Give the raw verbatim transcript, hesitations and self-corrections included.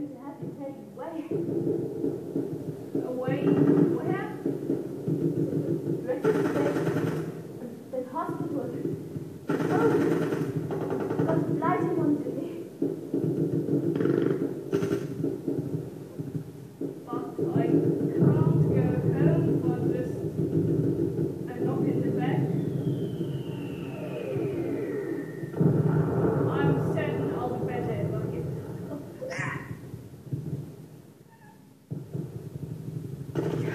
going to have you taken away. Away? Where? Dressing station. The hospital. Oh, got lighting on to me. But I can't go home for this and not in the bed. I'm certain I'll be better if I get